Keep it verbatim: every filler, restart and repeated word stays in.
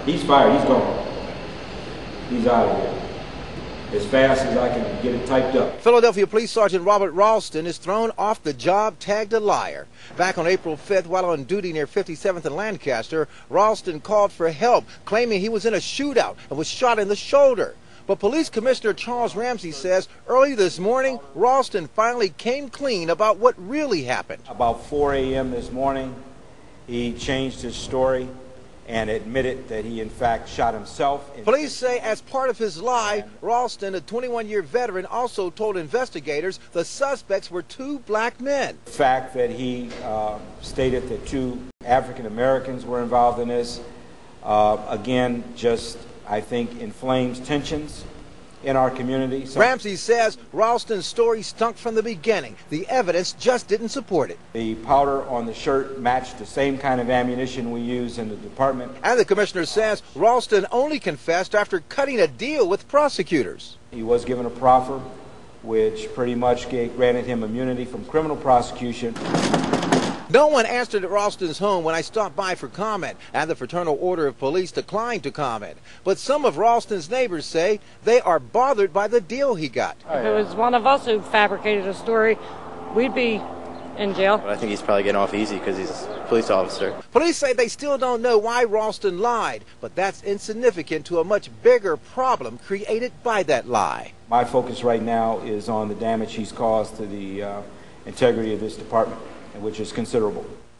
He's fired. He's gone. He's out of here. As fast as I can get it typed up. Philadelphia Police Sergeant Robert Ralston is thrown off the job, tagged a liar. Back on April fifth, while on duty near fifty-seventh and Lancaster, Ralston called for help, claiming he was in a shootout and was shot in the shoulder. But Police Commissioner Charles Ramsey says early this morning, Ralston finally came clean about what really happened. About four A M this morning, he changed his story and admitted that he in fact shot himself. Police say as part of his lie, Ralston, a twenty-one year veteran, also told investigators the suspects were two black men. The fact that he uh, stated that two African Americans were involved in this, uh, again, just I think inflames tensions in our community. So Ramsey says Ralston's story stunk from the beginning. The evidence just didn't support it. The powder on the shirt matched the same kind of ammunition we use in the department. And the commissioner says Ralston only confessed after cutting a deal with prosecutors. He was given a proffer which pretty much gave, granted him immunity from criminal prosecution. No one answered at Ralston's home when I stopped by for comment, and the Fraternal Order of Police declined to comment. But some of Ralston's neighbors say they are bothered by the deal he got. If it was one of us who fabricated a story, we'd be in jail. I think he's probably getting off easy because he's a police officer. Police say they still don't know why Ralston lied, but that's insignificant to a much bigger problem created by that lie. My focus right now is on the damage he's caused to the uh, integrity of this department, which is considerable.